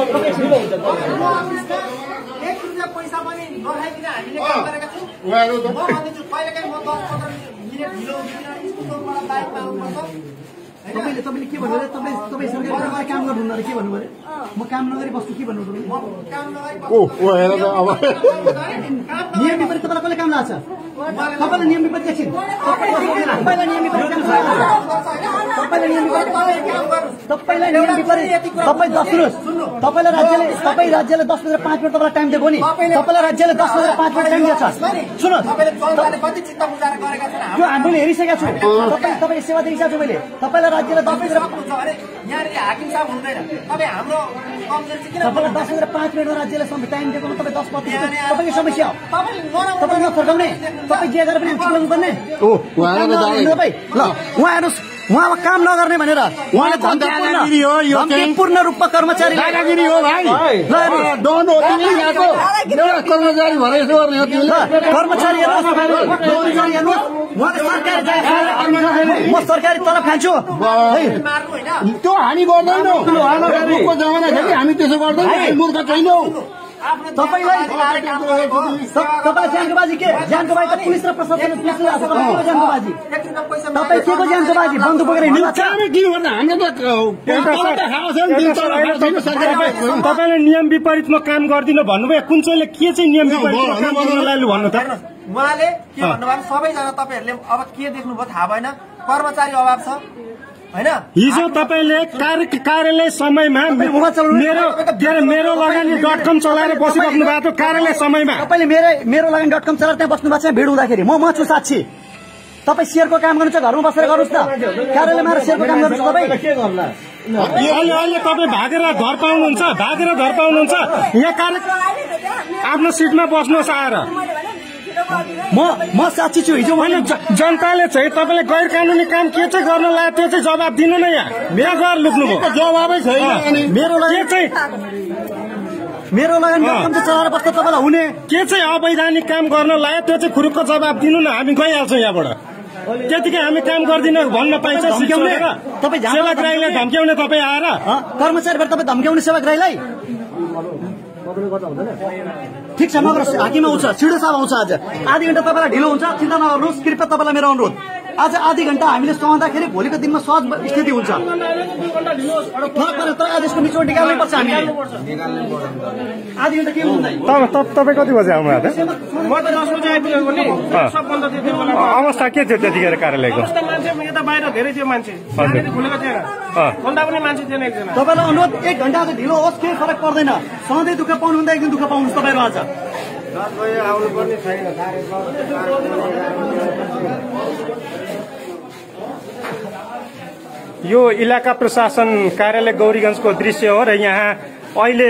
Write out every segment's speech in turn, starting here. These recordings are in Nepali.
पैसा पनि नखाइकन हामीले काम गरेका छौँ। म भन्दैछु कहिलेकाहीँ म 10-15 मिनेट ढिलो स्कुलबाट बाइकमा आउनुपर्छ। तपाईले के भन्नु रे? तपाईँ सरकारले काम गर्नुहुन्न रे? के भन्नु रे? म काम नगरी बस्छु के भन्नु रे? म काम नगरी ओ हेर त अब नियम विपरीत तपाईलाई कसले काम लाग्छ? तपाईले नियम विपरीत एकछिन तपाईलाई नियम विपरीत काम छैन। तपाईलाई नियम विपरीत तपाईलाई नियम विपरीत तपाई 10 सुन्नुस्। तपाईलाई राज्यले 10 बजेर 5 मिनेट तपाईलाई टाइम दिएको नि। तपाईलाई राज्यले 10 बजेर 5 मिनेट टाइम दिएको छ। सुन्नुस्, तपाईले जनताले कति चित्त बुझाएर गरेका छन् त्यो हामीले हेरिसकेका छौँ। तपाईँ सेवा दिइसकेको छु मैले। तपाईलाई राज्यले 10 बजेर यहाँनिर हाकिम साहब हुँदैन। तपाईँ हाम्रो कमजोरी चाहिँ किन? तपाईलाई 10 बजेर 5 मिनेटमा राज्यले टाइम दिएको तपाईँ 10-25 तपाईँको समस्या हो। तपाईँ नफर्काउने, तपाईँ जे गरेर पनि हामी चुकाउनु पर्ने। ओ उहाँले ल उहाँ हेर्नुहोस्, उहाँ अब काम नगर्ने भनेर उहाँले धम्कीपूर्ण रूपमा कर्मचारी दादागिरी हो भाइ। डोन हो तिमीले यहाँको कर्मचारी भएर यसो गर्ने हो तिमीले। कर्मचारी हेर्नुहोस्, उहाँले सरकारी म सरकारी तलब खान्छु। त्यो हामी गर्दैनौ। को जमाना छ कि हामी त्यसो गर्दैनौ। मूर्ख छैनौ। तपाईलाई ज्यानको बाजी के? ज्यानको बाजी त पुलिस र प्रशासन पुलिसले आएको ज्यानको बाजी। तपाईँ के को ज्यानको बाजी? बन्दुक बोकेर हिँड्नु छ। तपाईँले नियम विपरीतमा काम गर्दिन भन्नुभयो। कुन चाहिँले के चाहिँ नियम विपरीतमा काम गर्न लाग्नु भन्नु त? उहाँले के भन्नुभयो? सबैजना तपाईँहरूले अब के देख्नुभयो थाहा भएन। कर्मचारी अभाव छ हैन। हिजो तपाईँले कार्यालय समयमा मेरो लगानी.com चलाएर बसिराख्नु भएको थियो। कार्यालय समयमा तपाईँले मेरो लगानी.com चलाएर त्यहाँ बस्नु भएको छ। भिड हुँदाखेरि म छु साक्षी। तपाईँ शेयरको काम गर्नु छ घरमा बसेर गर्नुहोस् न। कार्यालयमा शेयरको काम गर्नुहोस् तपाईँ। अहिले तपाईँ भागेर घर पाउनुहुन्छ। यहाँ आफ्नो सिटमा बस्नुहोस् आएर। म साक्षी छु। हिजो होइन जनताले चाहिँ तपाईँले गैर कानुनी काम के चाहिँ गर्न लाग्यो त्यो चाहिँ जवाब दिनु न। यहाँ मेरो गएर लुक्नुभयो। जवाबै छैन। मेरो लगानी.com चलाएर बस्दा तपाईँलाई हुने के चाहिँ अवैधानिक काम गर्न लाग्यो त्यो चाहिँ खुरुक्क जवाब दिनु न। हामी गइहाल्छौँ यहाँबाट। त्यतिकै हामी काम गर्दिन भन्न पाइन्छ। तपाईँ सेवाग्राहीलाई धम्क्याउने तपाईँ आएर कर्मचारीबाट तपाईँ धम्क्याउने सेवाग्राहीलाई ठिक छ नगर्नुहोस्। हाकिम आउँछ, सिडो साहब आउँछ। आज आधी घण्टा तपाईँलाई ढिलो हुन्छ, चिन्ता नगर्नुहोस्। कृपया तपाईँलाई मेरो अनुरोध, आज आधी घण्टा हामीले सहँदाखेरि भोलिको दिनमा सहज स्थिति हुन्छ। तर आज यसको निचोड निकाल्नै पर्छ हामीले। आधी घण्टा के हुँदैन। तपाईँ कति बजे आउनु भएको थियो? अवस्था के थियो त्यतिखेर कार्यालयको? धेरै थियो मान्छे खुलेको थिएन। खोल्दा पनि मान्छे थिएन एकजना। तपाईँलाई अनुरोध 1 घण्टा आज ढिलो होस् केही फरक पर्दैन। सधैँ दुःख पाउनुहुँदा एक दिन दुःख पाउनुहोस् तपाईँहरू। आज आउनुपर्ने छैन। यो इलाका प्रशासन कार्यालय गौरीगञ्जको दृश्य हो र यहाँ अहिले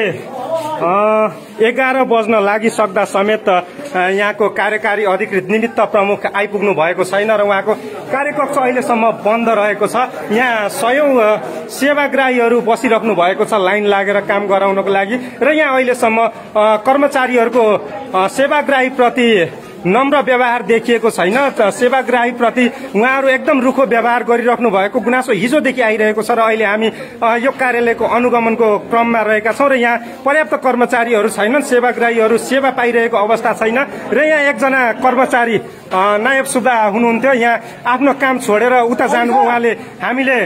11 बज्न लागिसक्दा समेत यहाँको कार्यकारी अधिकृत निमित्त प्रमुख आइपुग्नु भएको छैन र उहाँको कार्यकक्ष अहिलेसम्म बन्द रहेको छ। यहाँ सयौं सेवाग्राहीहरू बसिराख्नु भएको छ लाइन लागेर काम गराउनको लागि र यहाँ अहिलेसम्म कर्मचारीहरूको सेवाग्राही प्रति नम्र व्यवहार देखिएको छैन। सेवाग्राही प्रति उहाँहरू एकदम रुखो व्यवहार गरिराख्नु भएको गुनासो हिजोदेखि आइरहेको छ र अहिले हामी यो कार्यालयको अनुगमनको क्रममा रहेका छौं र यहाँ पर्याप्त कर्मचारीहरू छैनन्। सेवाग्राहीहरू सेवा पाइरहेको अवस्था छैन र यहाँ एकजना कर्मचारी नायब सुब्बा हुनुहुन्थ्यो। यहाँ आफ्नो काम छोडेर उता जानुभयो। उहाँले हामीले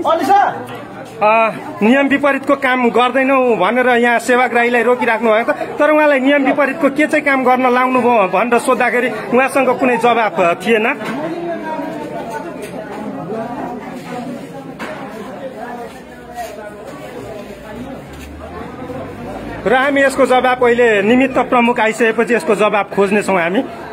नियम विपरीतको काम गर्दैनौ भनेर यहाँ सेवाग्राहीलाई रोकिराख्नु भएको तर उहाँलाई नियम विपरीतको के चाहिँ काम गर्न लाउनु भयो भनेर सोद्धाखेरि उहाँसँग कुनै जवाफ थिएन। र हामी यसको जवाब अहिले निमित्त प्रमुख आइसकेपछि यसको जवाब खोज्नेछौँ हामी।